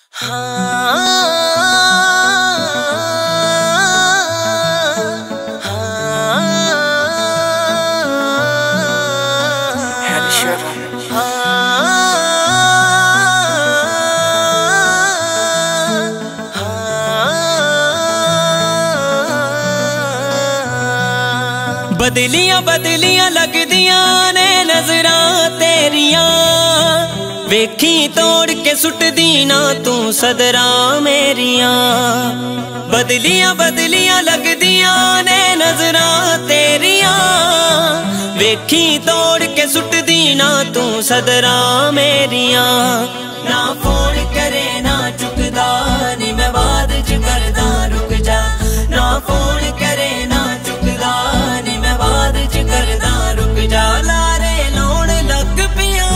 बदलियां बदलियां लगदियां ने नजरां तेरियां, वेखी तोड़ के सुट दी ना तू सदरा मेरियां। बदलियां बदलियां लगदियां ने नजरां तेरियां, वेखी तोड़ के सुट दी ना तू सदरा मेरियां। ना फोन करे ना चुकदा नी मैं बाद च करदा रुक जा। ना फोन करे ना चुकदा नी मैं बाद च करदा रुक जा। लारे लाउण लग पिया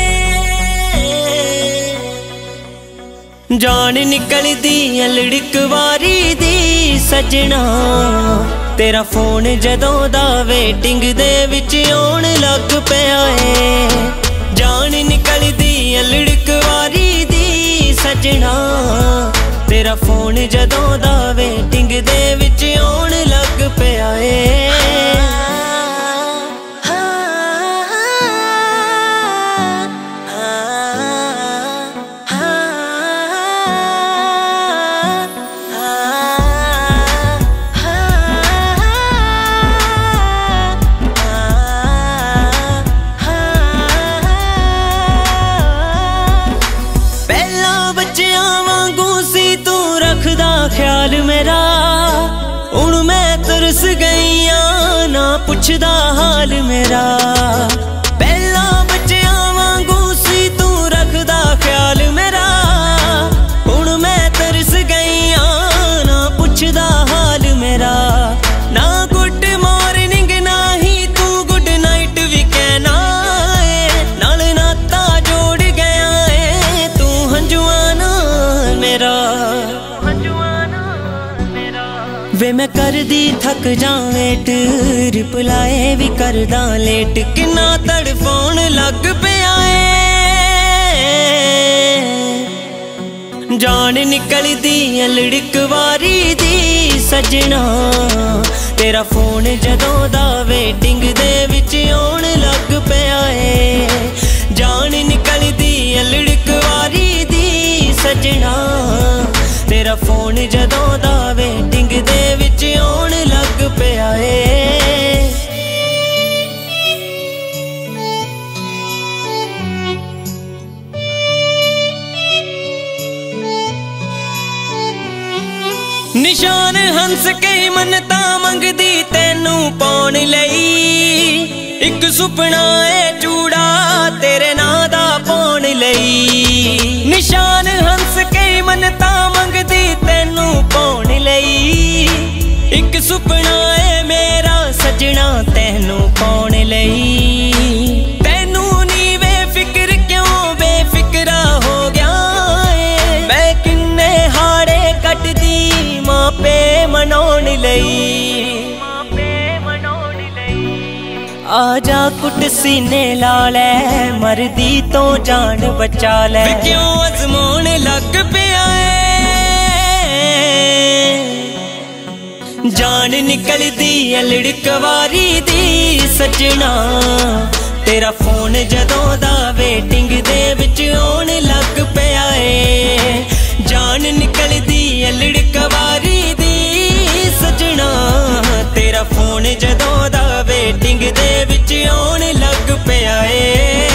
जान निकलदी लड़क वारी दी सजना, तेरा फोन जदों दा वेटिंग दे विच आउण लग पिया है। जान निकलदी लड़क वारी दी सजना, तेरा फोन जदों दा वेटिंग दे विच आउण लग पिया है। ख्याल मेरा हुण मैं तरस गईया ना पुछदा हाल मेरा। पहला बच्चियां वांगू सी तू रखदा ख्याल मेरा, हुण मैं तरस गईया ना पुछदा हाल मेरा। ना गुड मॉर्निंग ना ही तू गुड नाइट भी कहना है, नाल नाता जोड़ गया है तू हंजुआना मेरा। वे मैं कर दी थक जा वेट, रिप्लाई भी करदा लेट, किन्ना तड़फाउण लग पिया जान निकलदी लड़क वारी दी सजना, तेरा फोन जदों दा वेटिंग दे विच आउण लग पिया है। जान निकलदी लड़क वारी दी सजना, तेरा फोन जदों दा वेटिंग दे विच आउण लग पिया है। निशान हंस के मन्नता मंगदी तैनू पाउण लई, इक सुपना है चूड़ा तेरे नां दा पाउण लई। निशान हंस के मन्नता मंगदी तैनू पाउण लई, इक सुपना है मेरा सजना तैनू पाउण लई। तैनू नी बेफिक्र क्यों बेफिक्रा हो गया है, मैं किन्ने हाड़े कटदी मापे मनाउण लई। आजा कुट सीने ला लै मरदी तो जान बचा लै, क्यों अजमाउण लग पिया जान निकलदी लड़क वारी दी सजना, तेरा फोन जदों दा वेटिंग दे विच आउण लग पिया है। जान निकलदी लड़क वारी दी सजना, तेरा फोन जदों दा वेटिंग दे विच आउण लग पिया है।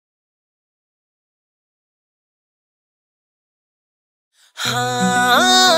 हाँ